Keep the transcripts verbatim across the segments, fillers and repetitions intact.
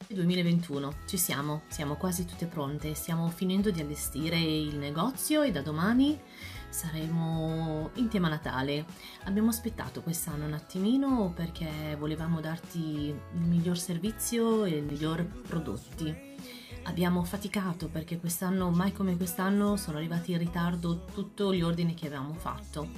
duemilaventuno, ci siamo, siamo quasi tutte pronte, stiamo finendo di allestire il negozio e da domani saremo in tema Natale. Abbiamo aspettato quest'anno un attimino perché volevamo darti il miglior servizio e i miglior prodotti. Abbiamo faticato perché quest'anno, mai come quest'anno, sono arrivati in ritardo tutti gli ordini che avevamo fatto,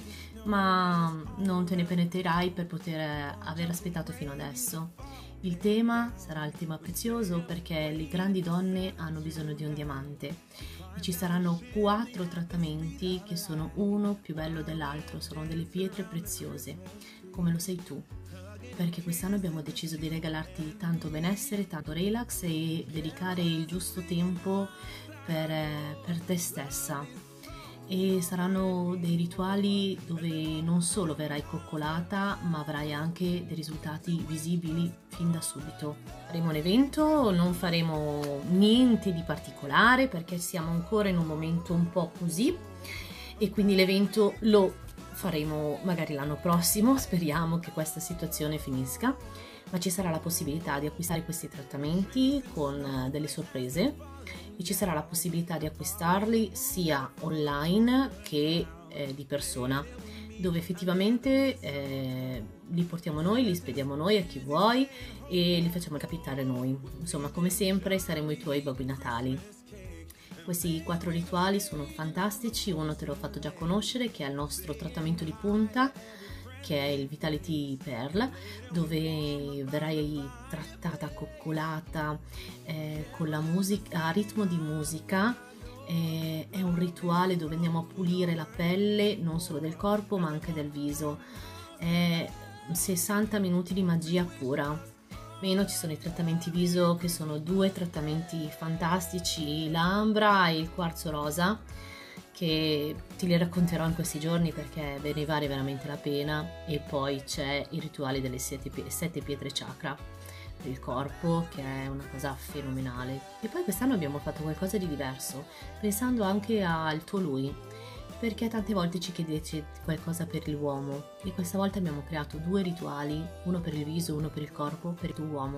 ma non te ne penetirai per poter aver aspettato fino adesso. Il tema sarà il tema prezioso perché le grandi donne hanno bisogno di un diamante e ci saranno quattro trattamenti che sono uno più bello dell'altro, sono delle pietre preziose, come lo sei tu. Perché quest'anno abbiamo deciso di regalarti tanto benessere, tanto relax e dedicare il giusto tempo per, per te stessa. E saranno dei rituali dove non solo verrai coccolata, ma avrai anche dei risultati visibili fin da subito. Faremo un evento, non faremo niente di particolare perché siamo ancora in un momento un po' così e quindi l'evento lo faremo magari l'anno prossimo, speriamo che questa situazione finisca, ma ci sarà la possibilità di acquistare questi trattamenti con delle sorprese e ci sarà la possibilità di acquistarli sia online che eh, di persona, dove effettivamente eh, li portiamo noi, li spediamo noi a chi vuoi e li facciamo capitare noi. Insomma, come sempre saremo i tuoi Babbi Natali. Questi quattro rituali sono fantastici, uno te l'ho fatto già conoscere che è il nostro trattamento di punta, che è il Vitality Pearl, dove verrai trattata, coccolata, eh, con la musica, a ritmo di musica. Eh, è un rituale dove andiamo a pulire la pelle non solo del corpo ma anche del viso. È sessanta minuti di magia pura. Meno ci sono i trattamenti viso che sono due trattamenti fantastici, l'ambra e il quarzo rosa, che ti li racconterò in questi giorni perché ve ne vale veramente la pena. E poi c'è il rituale delle sette, sette pietre chakra per il corpo, che è una cosa fenomenale. E poi quest'anno abbiamo fatto qualcosa di diverso, pensando anche al tuo lui, perché tante volte ci chiedete qualcosa per l'uomo e questa volta abbiamo creato due rituali, uno per il viso, uno per il corpo, per il tuo uomo,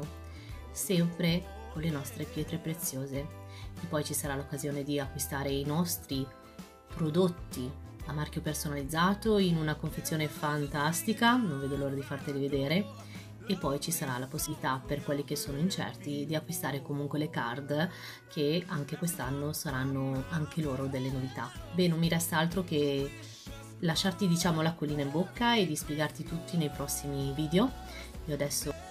sempre con le nostre pietre preziose. E poi ci sarà l'occasione di acquistare i nostri prodotti a marchio personalizzato in una confezione fantastica, non vedo l'ora di farteli vedere. E poi ci sarà la possibilità per quelli che sono incerti di acquistare comunque le card, che anche quest'anno saranno anche loro delle novità. Beh, non mi resta altro che lasciarti, diciamo, l'acquolina in bocca e di spiegarti tutti nei prossimi video. Io adesso